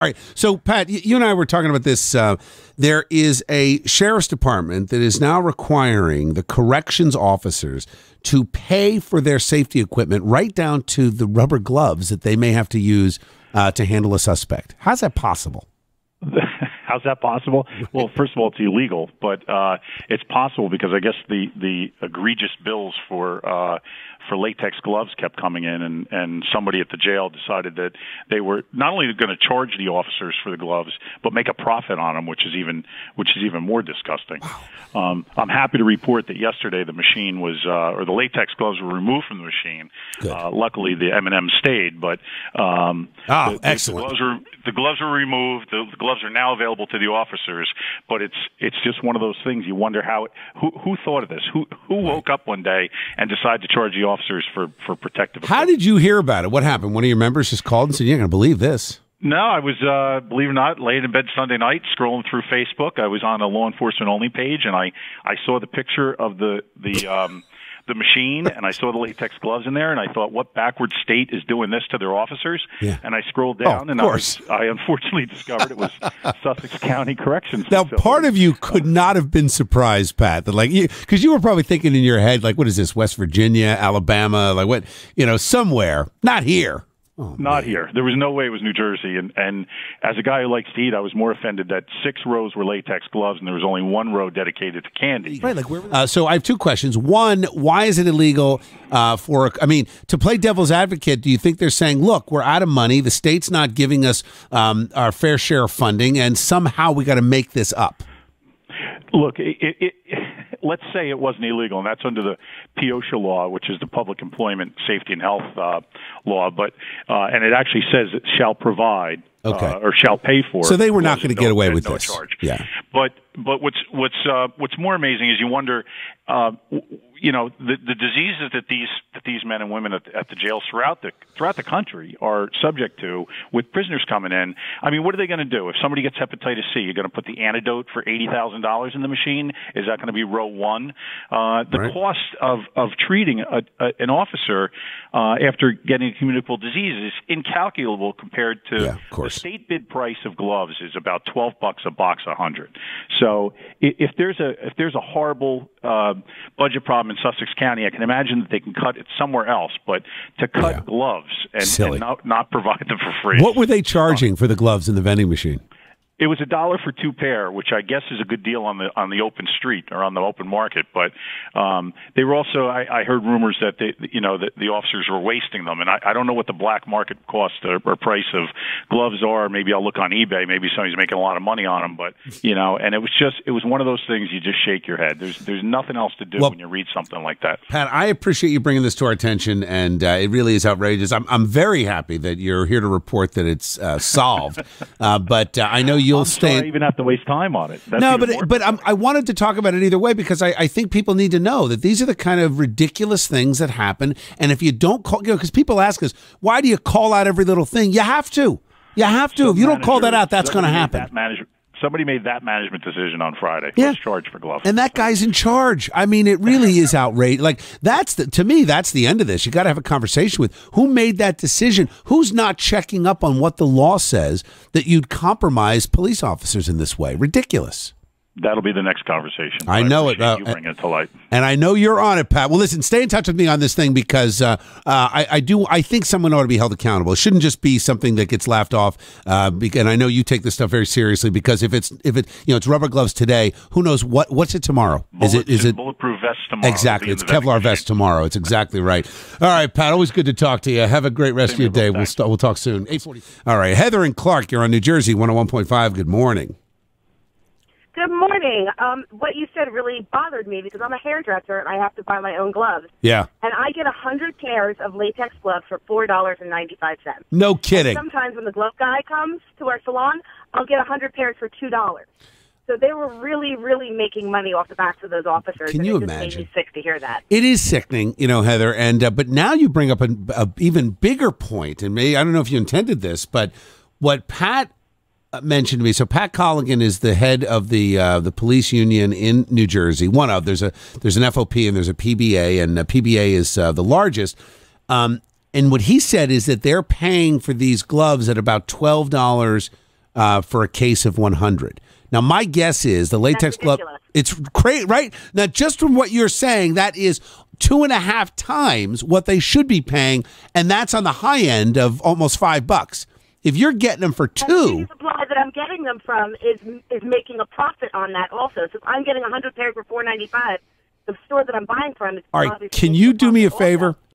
All right. So, Pat, you and I were talking about this. There is a sheriff's department that is now requiring the corrections officers to pay for their safety equipment right down to the rubber gloves that they may have to use to handle a suspect. How's that possible? How's that possible? Well, first of all, it's illegal, but it's possible because I guess the egregious bills for latex gloves kept coming in, and somebody at the jail decided that they were not only going to charge the officers for the gloves, but make a profit on them, which is even more disgusting. Wow. I'm happy to report that yesterday the machine was, or the latex gloves were removed from the machine. Luckily, the M&M stayed, but excellent. The gloves were removed. The gloves are now available to the officers, but it's just one of those things. You wonder who thought of this? Who woke up one day and decided to charge the officers for protective equipment? How did you hear about it? What happened? One of your members just called and said, "You're not going to believe this." No, I was, believe it or not, laying in bed Sunday night, scrolling through Facebook. I was on a law enforcement only page, and I saw the picture of the machine, and I saw the latex gloves in there, and I thought, what backward state is doing this to their officers? Yeah. And I scrolled down, and I unfortunately discovered it was Sussex County Corrections Now, Facility. part of you could not have been surprised, Pat, that because you were probably thinking in your head, like, what is this, West Virginia, Alabama, like what, somewhere, not here. Oh, not here. There was no way it was New Jersey. And as a guy who likes to eat, I was more offended that 6 rows were latex gloves and there was only 1 row dedicated to candy. Right. Like so I have 2 questions. One, why is it illegal to play devil's advocate? Do you think they're saying, look, we're out of money. The state's not giving us our fair share of funding, and somehow we got to make this up? Look, let's say it wasn't illegal, and that's under the POSHA law, which is the Public Employment Safety and Health law. But and it actually says it shall provide or shall pay for. So they were not going to get away with this. Charge. Yeah. But what's more amazing is you wonder, the diseases that these men and women at the jails throughout the country are subject to with prisoners coming in. I mean, what are they going to do if somebody gets hepatitis C? You're going to put the antidote for $80,000 in the machine? Is that going to be row 1? The cost of treating an officer after getting a communicable disease is incalculable compared to the state bid price of gloves is about $12 a box, 100. So if there's a horrible budget problem in Sussex County, I can imagine that they can cut it somewhere else. But to cut gloves and not provide them for free. What were they charging for the gloves in the vending machine? It was $1 for 2 pair, which I guess is a good deal on the open street or on the open market. But they were also, I heard rumors that that the officers were wasting them, and I don't know what the black market cost or price of gloves are. Maybe I'll look on eBay. Maybe somebody's making a lot of money on them. But and it was one of those things you just shake your head. There's nothing else to do when you read something like that. Pat, I appreciate you bringing this to our attention, and it really is outrageous. I'm very happy that you're here to report that it's solved. But I know you'll stay. I even have to waste time on it. I wanted to talk about it either way because I think people need to know that these are the kind of ridiculous things that happen. And if you don't call, because people ask us, why do you call out every little thing? You have to. You have to. If you don't call that out, that's going to happen. Somebody made that management decision on Friday. Yeah. Was charged for gloves. And that guy's in charge. I mean, it really is outrageous. Like, to me, that's the end of this. You got to have a conversation with who made that decision. Who's not checking up on what the law says that you'd compromise police officers in this way? Ridiculous. That'll be the next conversation. I know it. You bring it to light. And I know you're on it, Pat. Well, listen, stay in touch with me on this thing because I think someone ought to be held accountable. It shouldn't just be something that gets laughed off. And I know you take this stuff very seriously because if it's rubber gloves today, who knows what's it tomorrow? Is it bulletproof vest tomorrow? Exactly. It's Kevlar vest tomorrow. It's exactly right. All right, Pat. Always good to talk to you. Have a great rest of your day. We'll talk soon. 8:40. All right, Heather and Clark, you're on New Jersey 101.5. Good morning. Good morning. What you said really bothered me because I'm a hairdresser and I have to buy my own gloves. Yeah. And I get 100 pairs of latex gloves for $4.95. No kidding. And sometimes when the glove guy comes to our salon, I'll get 100 pairs for $2. So they were really, really making money off the backs of those officers. Can you imagine? It just made me sick to hear that. It is sickening, Heather. And but now you bring up a even bigger point, and maybe I don't know if you intended this, but what Pat mentioned to me. So Pat Colligan is the head of the police union in New Jersey. There's an FOP and there's a PBA, and PBA is the largest. And what he said is that they're paying for these gloves at about $12 for a case of 100. Now, my guess is the latex glove. It's great, right? Now, just from what you're saying, that is 2.5 times what they should be paying, and that's on the high end of almost $5. If you're getting them for $2, the beauty supply that I'm getting them from is making a profit on that also. So if I'm getting 100 pairs for $4.95, the store that I'm buying from is all right. Can you do me a favor?